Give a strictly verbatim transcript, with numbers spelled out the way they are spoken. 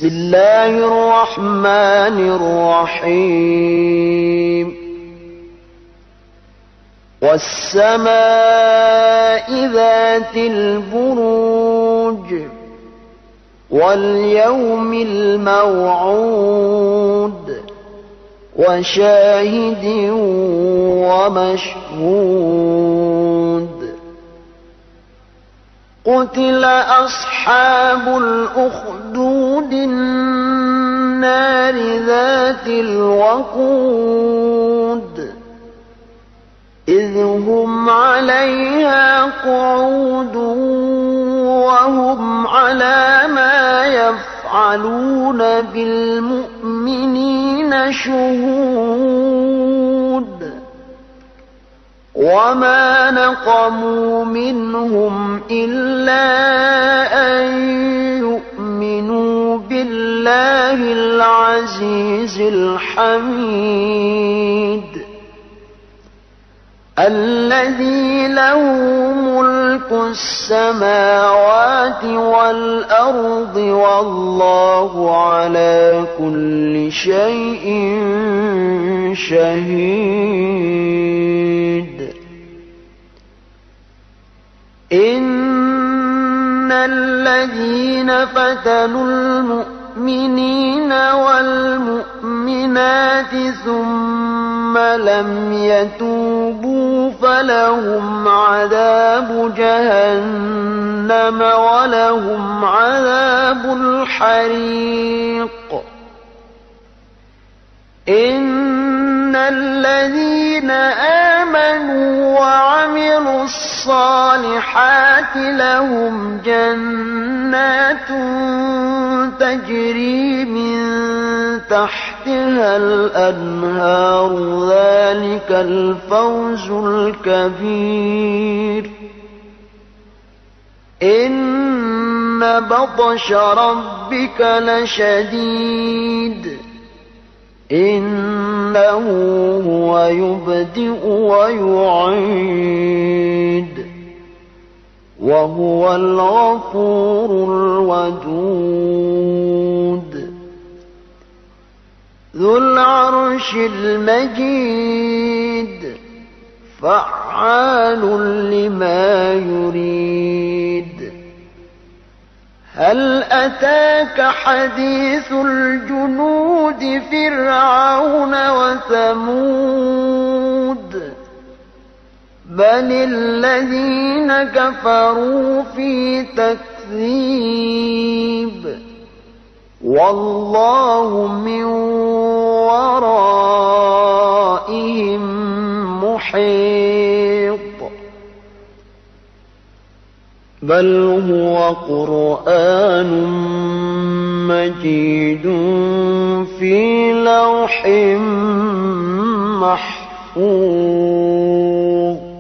بسم الله الرحمن الرحيم والسماء ذات البروج واليوم الموعود وشاهد ومشهود قتل أصحاب الأخدود النار ذات الوقود إذ هم عليها قعود وهم على ما يفعلون بالمؤمنين شهود وما نقموا منهم إلا أن يؤمنوا بالله العزيز الحميد الذي له ملك السماوات والأرض والله على كل شيء شهيد إن الذين فتنوا المؤمنين والمؤمنات ثم لم يتوبوا فلهم عذاب جهنم ولهم عذاب الحريق إن الذين آمنوا وعملوا الصالحات لهم جنات تجري من تحتها الأنهار ذلك الفوز الكبير إن بطش ربك لشديد إنه هو يبدئ ويعيد وهو الغفور الودود ذو العرش المجيد فعال لما يريد هل أتاك حديث الجنود فرعون وثمود بل الذين كفروا في تكذيب والله من ورائهم محيط بل هو قرآن مجيد في لوح محفوظ